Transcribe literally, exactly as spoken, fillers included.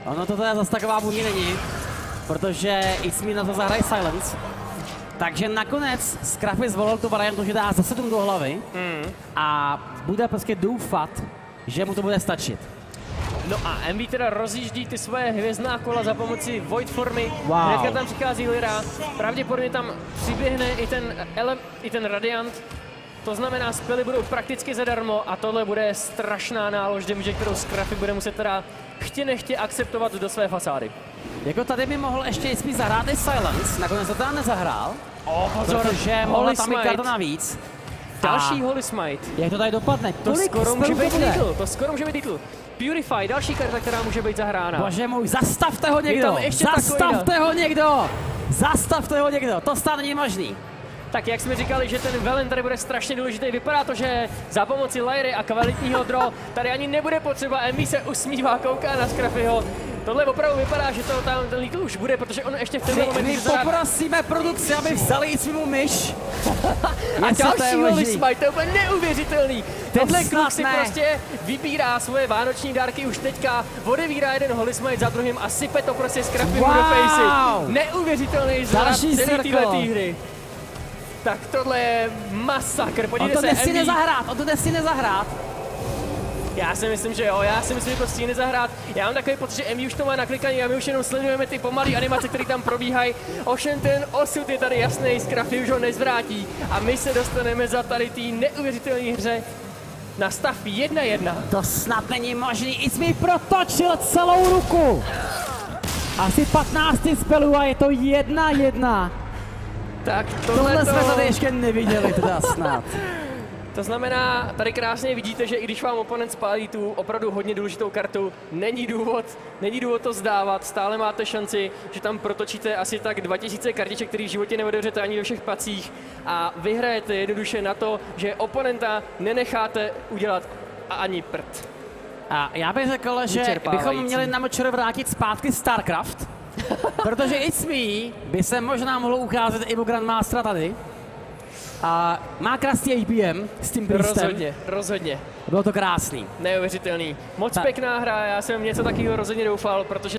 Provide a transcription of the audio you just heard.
Ono to teda zase taková vůně není, protože Ismi na to zahraje Silence. Takže nakonec Scruffy zvolil tu variantu, že dá za sedm do hlavy mm. a bude prostě doufat, že mu to bude stačit. No a M V teda rozjíždí ty svoje hvězdná kola za pomoci Void formy. Wow. Hnedka tam přichází Lyra, pravděpodobně tam přiběhne i ten, ele, i ten Radiant. To znamená, spely budou prakticky zadarmo a tohle bude strašná nálož damage, kterou Scruffy bude muset teda chtě nechtě akceptovat do své fasády. Jako tady by mohl ještě Ismi zahrát i Silence, nakonec to teda nezahrál, oh, pozor, protože mohla tam i karta navíc. Další Holy Smite. Jak to tady dopadne? To Kolik skoro může být bude? Lidl, to skoro může být Lidl. Purify, další karta, která může být zahrána. Bože můj, zastavte ho někdo! Je tam ještě zastavte ho někdo! Zastavte ho někdo! To snad není možný. Tak jak jsme říkali, že ten Velen tady bude strašně důležitý, vypadá to, že za pomoci Lyry a kvalitního draw tady ani nebude potřeba. M V se usmívá, kouká na Scruffyho. Tohle opravdu vypadá, že to tam ten Lidl už bude, protože on ještě v tenhle moment... My poprosíme produkci, aby vzali i svýmu myš. A další Holy Smite, to je úplně neuvěřitelný. Tenhle kluk si ne. prostě vybírá svoje vánoční dárky už teďka, odevírá jeden Holy Smite za druhým a sype to prostě Scruffy wow. do facey. Neuvěřitelný zvrat celý této hry. Tak tohle je masakr, podívejte on to se, nesmí nezahrát, on to nesmí nezahrát. Já si myslím, že jo, já si myslím, že to stihne zahrát. Já mám takový pocit, že M V už to má naklikaný a my už jenom sledujeme ty pomalé animace, které tam probíhají. Ovšem ten osud je tady jasný, Scruffy už ho nezvrátí a my se dostaneme za tady té neuvěřitelné hře na stav jedna jedna. To snad není možný, Ismi protočil celou ruku. Asi patnáct spelů a je to jedna jedna. Tak tohle to... jsme tady ještě neviděli teda snad. To znamená, tady krásně vidíte, že i když vám oponent spálí tu opravdu hodně důležitou kartu, není důvod, není důvod to zdávat, stále máte šanci, že tam protočíte asi tak dva tisíce kartiček, který v životě neodevřete ani ve všech pacích a vyhrajete jednoduše na to, že oponenta nenecháte udělat ani prd. A já bych řekl, že bychom měli na Močer vrátit zpátky StarCraft, protože Ismi by se možná mohlo ukázat i u Grandmastera tady. A má krásný H B M s tím Priestem. Rozhodně, rozhodně. Bylo to krásný. Neuvěřitelný. Moc Ta. pěkná hra, já jsem něco takového rozhodně doufal, protože